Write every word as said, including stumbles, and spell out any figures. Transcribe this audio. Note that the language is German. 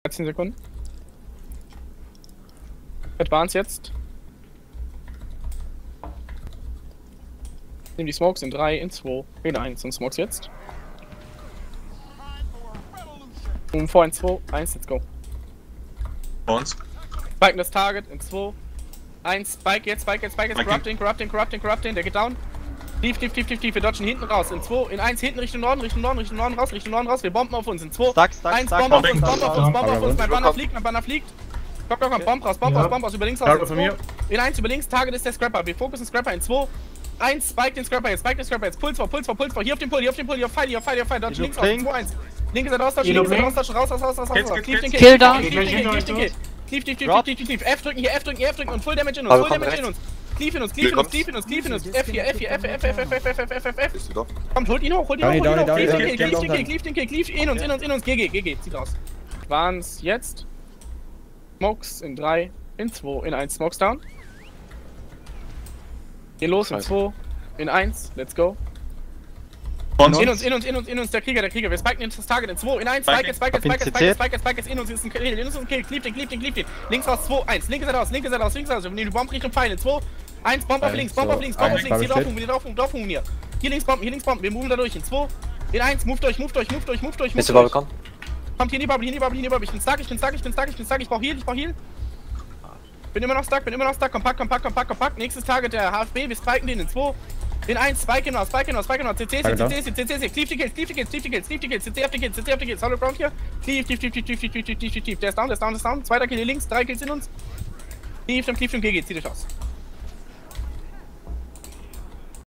dreizehn Sekunden. Advance jetzt. Nehmen die Smokes in drei, in zwei, in eins und Smokes jetzt. Um vor in zwei, eins, let's go. Bei uns. Spiken das Target in zwei, eins, Spike jetzt, Spike jetzt, Spike jetzt, Corrupting, Corrupting, Corrupting, Corrupting, der geht down. Tief, tief, tief, tief, tief, wir dodgen hinten raus. In zwei, in eins, hinten Richtung Norden, Richtung Norden, Richtung Norden raus, Richtung Norden raus. Wir bomben auf uns. In zwei, Stack, stack, eins, stack. Bomb auf uns, Bomb auf uns, Bomb auf Aber uns. Mein Banner komm. fliegt, mein Banner fliegt. Komm, komm, komm, Bomb raus, Bomb Ja. raus, Bomb raus, über links raus. Target In von zwei, mir. in eins, über links, Target ist der Scrapper. Wir fokussen Scrapper in zwei, eins, Spike den Scrapper jetzt, Spike den Scrapper jetzt. Puls vor, Puls vor, Puls vor. Hier auf den Pull, hier auf den Pull, hier auf Fire, hier auf Fire, hier auf Fire. Dodge links raus, in zwei, eins. Linke Seite austauschen, linke Seite austauschen, raus, raus, raus, raus, raus. Kills, kills, Cleave den kills. Kill, Kill down. Cleave den Kill, Cleave den Kill. Cleave, cleave, cleave, cleave, cleave. F drücken hier, F drücken, F drücken und Full Damage in uns, Also Full kommt Damage in uns. Cleave in uns, cleave in uns, cleave in uns, cleave in uns. F hier, F hier, F, F, F, F, F, F, F, F, F, F. Bist du doch? Kommt, holt ihn hoch, holt ihn hoch, Down, holt ihn hoch. down, Cleave down, den Kill, down, cleave den down. Kill, cleave den Kill, cleave in uns, in uns, in uns. G G, G G, zieht aus. Waren's jetzt. Smokes in drei, in zwei, in eins. Smokes down. Gehen los in zwei, in eins. Let's go. Bei uns. In uns, in uns, in uns, in uns, der Krieger, der Krieger. Wir spiken das Target in zwei, in eins, Spike jetzt, Spike jetzt, Spike jetzt, Spike jetzt, Spike jetzt, Spike jetzt, in uns ist ein Kill, in uns ist ein Kill, cleave den, cleave den, cleave den. Links raus, zwei, eins, linke Seite raus, linke Seite raus, linke Seite raus. Wir nehmen die Bomb Richtung Pfeile, zwei, eins, Bomb auf links, Bomb auf links, Bomb auf links, hier drauf, hier drauf, drauf, hier. Hier links Bomben, hier links Bomben, wir moven da durch, in zwei, in eins, move durch, move durch, move durch, move durch, move Bist du Bubble durch. kommen? Kommt hier in die Bubble, hier in die Bubble, hier in die Bubble, ich bin stuck, ich bin stuck, ich bin stuck, ich bin stuck, ich brauch Heal, ich brauch Heal. Bin immer noch stuck, bin immer noch stuck, kompakt, kompakt, kompakt, kompakt. Nächstes Target der H F B, wir spiken den in zwei. In eins, Spike genau, Spike genau, Spike genau, C C, C C, C C, C C, C C, Cleave die Kills, Cleave die Kills, Cleave die Kills, Cleave die Kills, C C auf die Kills, C C auf die Kills, Hollow Ground hier. Cleave, Cleave, Cleave, Cleave, Cleave, Cleave, Cleave, Cleave, Cleave, der ist down, der ist down, der ist down. Zweiter Kill hier links, drei Kills in uns. Cleave, Cleave, Cleave, G G, zieh dich aus.